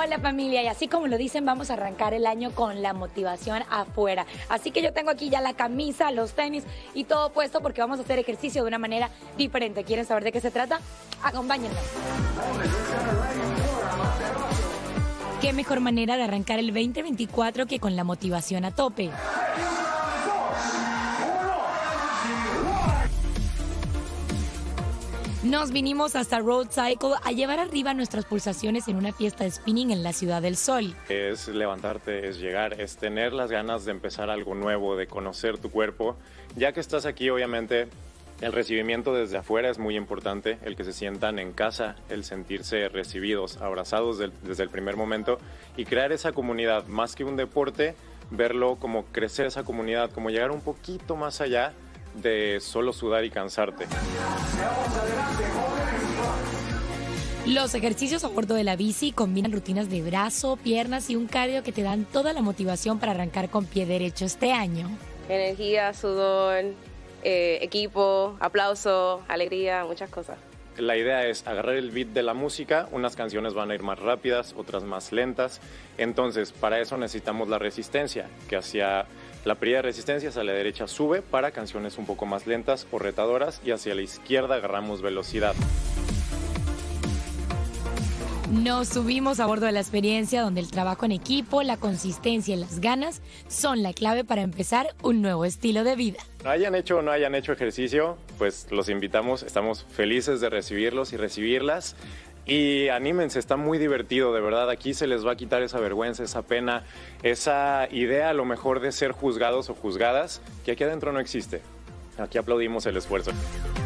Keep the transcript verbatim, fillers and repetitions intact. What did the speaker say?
Hola familia, y así como lo dicen, vamos a arrancar el año con la motivación afuera. Así que yo tengo aquí ya la camisa, los tenis y todo puesto porque vamos a hacer ejercicio de una manera diferente. ¿Quieren saber de qué se trata? Acompáñenme. ¿Qué mejor manera de arrancar el veinte veinticuatro que con la motivación a tope? Nos vinimos hasta Road Cycle a llevar arriba nuestras pulsaciones en una fiesta de spinning en la Ciudad del Sol. Es levantarte, es llegar, es tener las ganas de empezar algo nuevo, de conocer tu cuerpo. Ya que estás aquí, obviamente, el recibimiento desde afuera es muy importante, el que se sientan en casa, el sentirse recibidos, abrazados del, desde el primer momento y crear esa comunidad, más que un deporte, verlo como crecer esa comunidad, como llegar un poquito más allá de solo sudar y cansarte. Los ejercicios a bordo de la bici combinan rutinas de brazo, piernas y un cardio que te dan toda la motivación para arrancar con pie derecho este año. Energía, sudor, eh, equipo, aplauso, alegría, muchas cosas. La idea es agarrar el beat de la música, unas canciones van a ir más rápidas, otras más lentas, entonces para eso necesitamos la resistencia, que hacia la perilla de resistencia hacia la derecha sube para canciones un poco más lentas o retadoras y hacia la izquierda agarramos velocidad. Nos subimos a bordo de la experiencia donde el trabajo en equipo, la consistencia y las ganas son la clave para empezar un nuevo estilo de vida. No hayan hecho o no hayan hecho ejercicio, pues los invitamos, estamos felices de recibirlos y recibirlas. Y anímense, está muy divertido, de verdad, aquí se les va a quitar esa vergüenza, esa pena, esa idea a lo mejor de ser juzgados o juzgadas, que aquí adentro no existe. Aquí aplaudimos el esfuerzo.